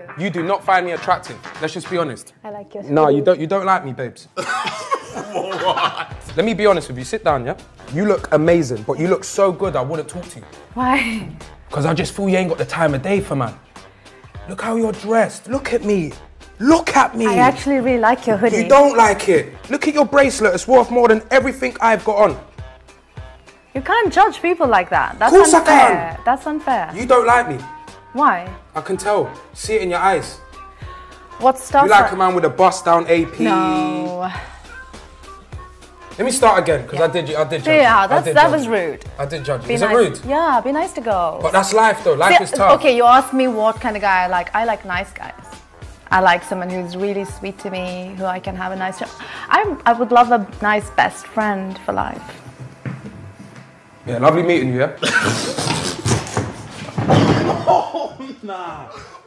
You do not find me attractive. Let's just be honest. I like your No, you don't like me, babes. What? Let me be honest with you. Sit down, yeah? You look amazing, but you look so good I wouldn't talk to you. Why? Because I just feel you ain't got the time of day for man. Look how you're dressed. Look at me. Look at me. I actually really like your hoodie. You don't like it. Look at your bracelet. It's worth more than everything I've got on. You can't judge people like that. That's Of course unfair. I can. That's unfair. You don't like me. Why? I can tell. See it in your eyes. What stuff? You like a man with a bust down AP. No. Let me start again, because I did judge you. Yeah, that was rude. I did judge you. Be Is nice. it rude? Yeah, be nice to girls. But that's life though. Life is tough. Okay, you asked me what kind of guy I like. I like nice guys. I like someone who's really sweet to me, who I can have a nice chat. I would love a nice best friend for life. Yeah, lovely meeting you, yeah? Oh, nah.